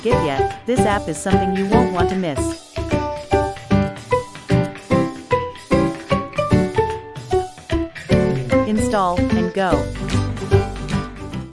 skip yet, this app is something you won't want to miss. Install and go.